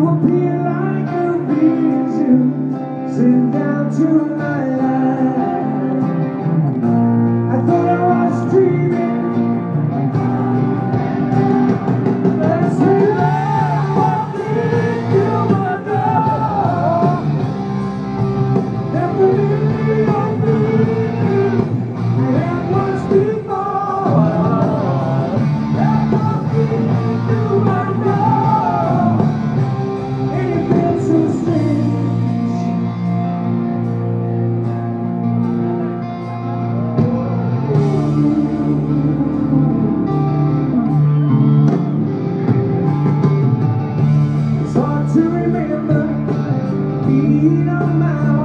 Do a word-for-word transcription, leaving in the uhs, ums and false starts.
appear like a vision, sent down to my life. I thought I was dreaming. Let's relax, walk into my door. Never leave your feet. And once before, that walked into my door. And it feels so strange. It's hard to remember being on my own.